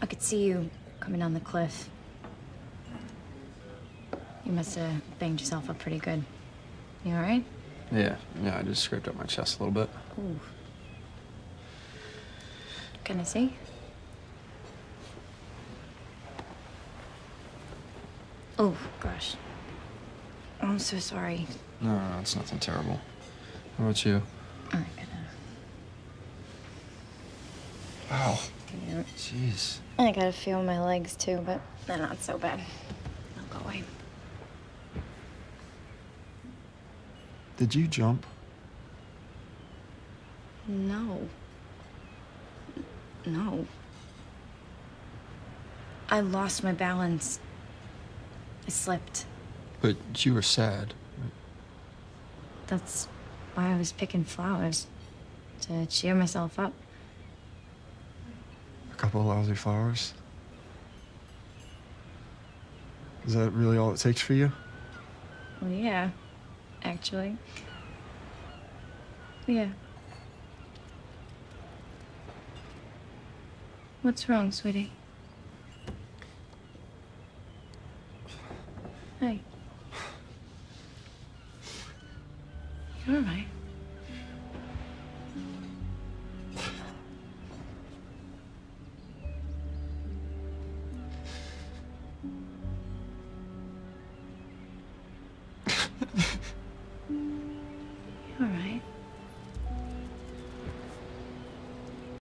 could see you coming down the cliff. You must have banged yourself up pretty good. You all right? Yeah, I just scraped up my chest a little bit. Ooh. Can I see? Oh, gosh. I'm so sorry. No, it's nothing terrible. How about you? I'm gonna... Wow. Yeah. Jeez. I gotta feel my legs, too, but they're not so bad. I'll go away. Did you jump? No. No. I lost my balance. I slipped. But you were sad. That's why I was picking flowers. To cheer myself up. A couple of lousy flowers? Is that really all it takes for you? Well, yeah. Actually. Yeah. What's wrong, sweetie? Hey.